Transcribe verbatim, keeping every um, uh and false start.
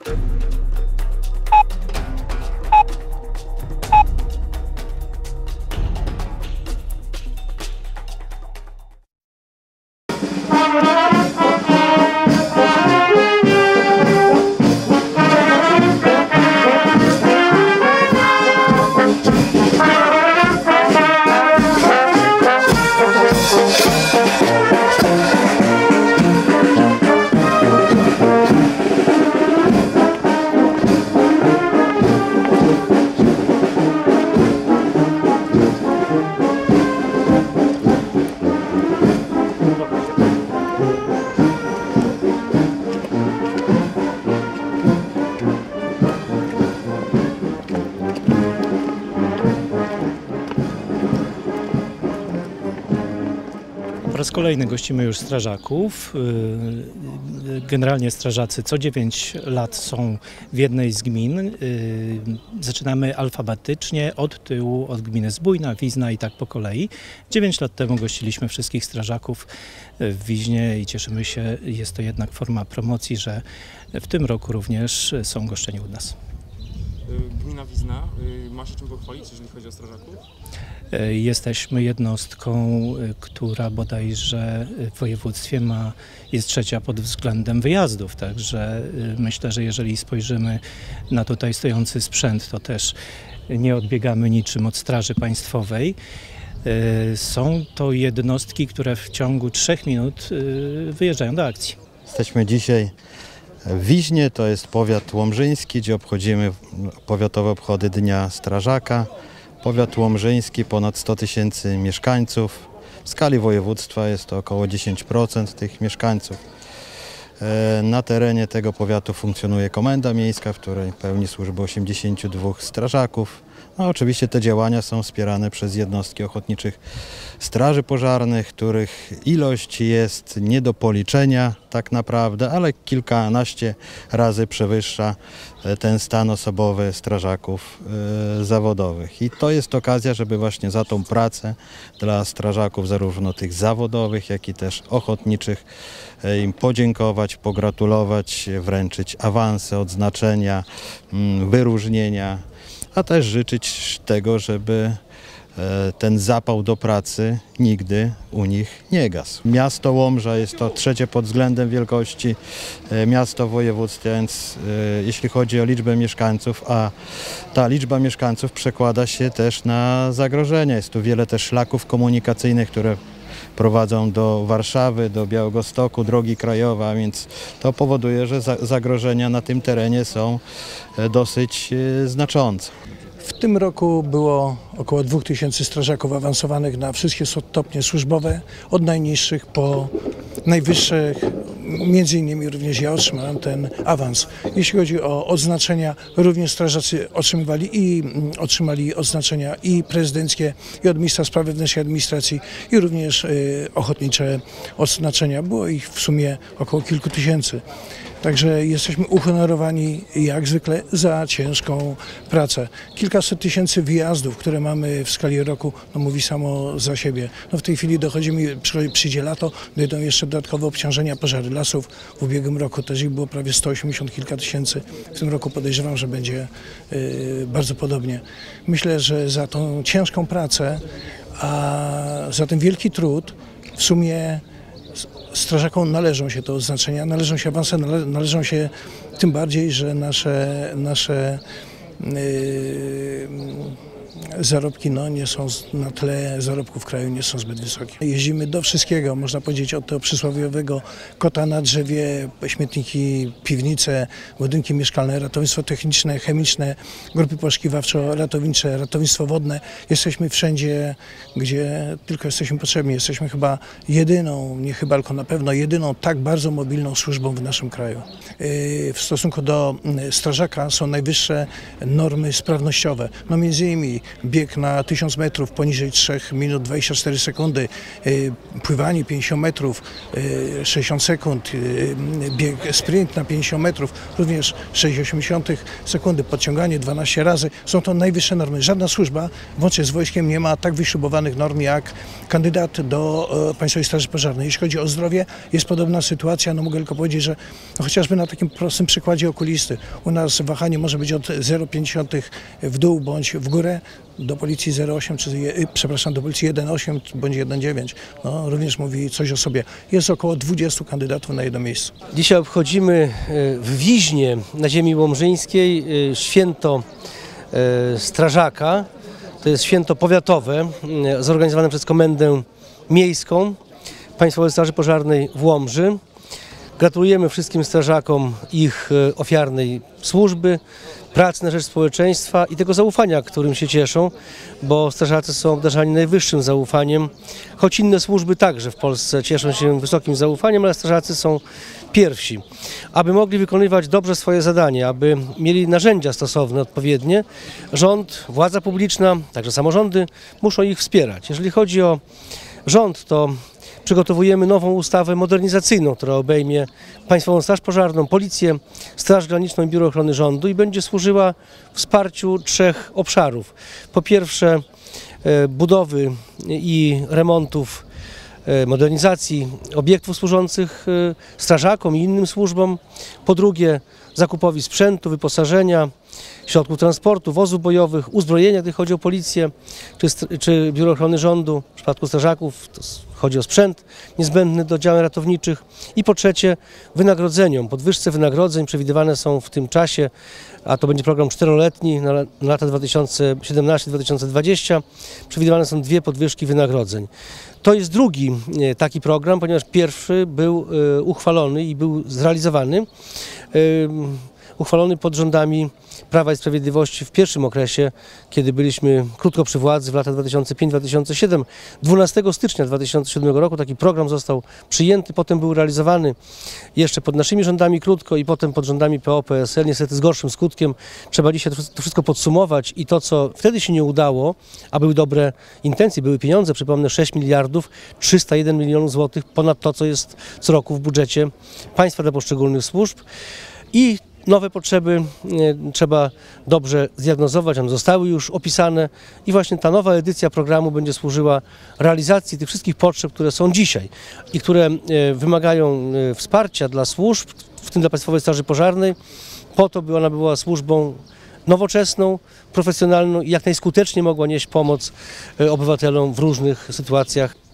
Po raz kolejny gościmy już strażaków. Generalnie strażacy co dziewięć lat są w jednej z gmin. Zaczynamy alfabetycznie od tyłu, od gminy Zbójna, Wizna i tak po kolei. dziewięć lat temu gościliśmy wszystkich strażaków w Wiźnie i cieszymy się, jest to jednak forma promocji, że w tym roku również są goszczeni u nas. Gmina Wizna ma się czym pochwalić, jeżeli chodzi o strażaków? Jesteśmy jednostką, która bodajże w województwie ma, jest trzecia pod względem wyjazdów, także myślę, że jeżeli spojrzymy na tutaj stojący sprzęt, to też nie odbiegamy niczym od Straży Państwowej. Są to jednostki, które w ciągu trzech minut wyjeżdżają do akcji. Jesteśmy dzisiaj w Wiźnie, to jest powiat łomżyński, gdzie obchodzimy powiatowe obchody Dnia Strażaka. Powiat łomżyński, ponad sto tysięcy mieszkańców. W skali województwa jest to około dziesięć procent tych mieszkańców. Na terenie tego powiatu funkcjonuje komenda miejska, w której pełni służbę osiemdziesięciu dwóch strażaków. No, oczywiście te działania są wspierane przez jednostki ochotniczych straży pożarnych, których ilość jest nie do policzenia tak naprawdę, ale kilkanaście razy przewyższa ten stan osobowy strażaków y, zawodowych. I to jest okazja, żeby właśnie za tą pracę dla strażaków zarówno tych zawodowych, jak i też ochotniczych y, im podziękować, pogratulować, wręczyć awanse, odznaczenia, y, wyróżnienia, a też życzyć tego, żeby ten zapał do pracy nigdy u nich nie gasł. Miasto Łomża jest to trzecie pod względem wielkości miasto w województwie, więc jeśli chodzi o liczbę mieszkańców, a ta liczba mieszkańców przekłada się też na zagrożenia. Jest tu wiele też szlaków komunikacyjnych, które prowadzą do Warszawy, do Białegostoku, drogi krajowe, a więc to powoduje, że zagrożenia na tym terenie są dosyć znaczące. W tym roku było około dwóch tysięcy strażaków awansowanych na wszystkie stopnie służbowe, od najniższych po najwyższych. Między innymi również ja otrzymałem ten awans. Jeśli chodzi o odznaczenia, również strażacy otrzymywali i otrzymali odznaczenia i prezydenckie, i od ministra spraw wewnętrznych i administracji, i również y, ochotnicze odznaczenia. Było ich w sumie około kilku tysięcy. Także jesteśmy uhonorowani jak zwykle za ciężką pracę. Kilkaset tysięcy wyjazdów, które mamy w skali roku, no mówi samo za siebie. No w tej chwili dochodzimy, przyjdzie lato, dojdą jeszcze dodatkowe obciążenia, pożary lasów. W ubiegłym roku też ich było prawie sto osiemdziesiąt kilka tysięcy. W tym roku podejrzewam, że będzie y, bardzo podobnie. Myślę, że za tą ciężką pracę, a za ten wielki trud w sumie strażakom należą się te odznaczenia, należą się awanse, nale, należą się tym bardziej, że nasze, nasze yy, zarobki no, nie są na tle zarobków w kraju nie są zbyt wysokie. Jeździmy do wszystkiego, można powiedzieć od tego przysłowiowego kota na drzewie, śmietniki, piwnice, budynki mieszkalne, ratownictwo techniczne, chemiczne, grupy poszukiwawczo-ratownicze, ratownictwo wodne. Jesteśmy wszędzie, gdzie tylko jesteśmy potrzebni. Jesteśmy chyba jedyną, nie chyba, tylko na pewno jedyną tak bardzo mobilną służbą w naszym kraju. W stosunku do strażaka są najwyższe normy sprawnościowe. No między innymi bieg na tysiąc metrów poniżej trzech minut dwadzieścia cztery sekundy, pływanie pięćdziesiąt metrów, sześćdziesiąt sekund, bieg sprint na pięćdziesiąt metrów, również sześć osiemdziesiątych sekundy, podciąganie dwanaście razy. Są to najwyższe normy. Żadna służba, włącznie z wojskiem, nie ma tak wyśrubowanych norm jak kandydat do Państwowej Straży Pożarnej. Jeśli chodzi o zdrowie, jest podobna sytuacja. No mogę tylko powiedzieć, że no chociażby na takim prostym przykładzie okulisty. U nas wahanie może być od zero przecinek pięć w dół bądź w górę, do policji zero przecinek osiem, czy przepraszam, do policji jeden przecinek osiem bądź jeden przecinek dziewięć. No, również mówi coś o sobie. Jest około dwudziestu kandydatów na jedno miejsce. Dzisiaj obchodzimy w Wiźnie na ziemi łomżyńskiej święto strażaka. To jest święto powiatowe zorganizowane przez Komendę Miejską Państwowej Straży Pożarnej w Łomży. Gratulujemy wszystkim strażakom ich ofiarnej służby, pracy na rzecz społeczeństwa i tego zaufania, którym się cieszą, bo strażacy są obdarzani najwyższym zaufaniem, choć inne służby także w Polsce cieszą się wysokim zaufaniem, ale strażacy są pierwsi. Aby mogli wykonywać dobrze swoje zadanie, aby mieli narzędzia stosowne, odpowiednie, rząd, władza publiczna, także samorządy muszą ich wspierać. Jeżeli chodzi o rząd, to przygotowujemy nową ustawę modernizacyjną, która obejmie Państwową Straż Pożarną, Policję, Straż Graniczną i Biuro Ochrony Rządu i będzie służyła wsparciu trzech obszarów. Po pierwsze budowy i remontów, modernizacji obiektów służących strażakom i innym służbom. Po drugie zakupowi sprzętu, wyposażenia, środków transportu, wozów bojowych, uzbrojenia, gdy chodzi o policję czy, czy Biuro Ochrony Rządu. W przypadku strażaków to chodzi o sprzęt niezbędny do działań ratowniczych. I po trzecie wynagrodzeniom. Podwyżce wynagrodzeń przewidywane są w tym czasie, a to będzie program czteroletni na lata dwa tysiące siedemnasty do dwa tysiące dwudziestego. Przewidywane są dwie podwyżki wynagrodzeń. To jest drugi taki program, ponieważ pierwszy był uchwalony i był zrealizowany. Uchwalony pod rządami Prawa i Sprawiedliwości w pierwszym okresie, kiedy byliśmy krótko przy władzy w latach dwa tysiące piąty do dwa tysiące siódmego. dwunastego stycznia dwa tysiące siódmego roku taki program został przyjęty, potem był realizowany jeszcze pod naszymi rządami krótko i potem pod rządami P O P S L, niestety z gorszym skutkiem. Trzeba dzisiaj to wszystko podsumować i to, co wtedy się nie udało, a były dobre intencje, były pieniądze, przypomnę sześć miliardów trzysta jeden milionów złotych, ponad to, co jest co roku w budżecie państwa dla poszczególnych służb. I nowe potrzeby trzeba dobrze zdiagnozować, one zostały już opisane i właśnie ta nowa edycja programu będzie służyła realizacji tych wszystkich potrzeb, które są dzisiaj i które wymagają wsparcia dla służb, w tym dla Państwowej Straży Pożarnej, po to, by ona była służbą nowoczesną, profesjonalną i jak najskuteczniej mogła nieść pomoc obywatelom w różnych sytuacjach.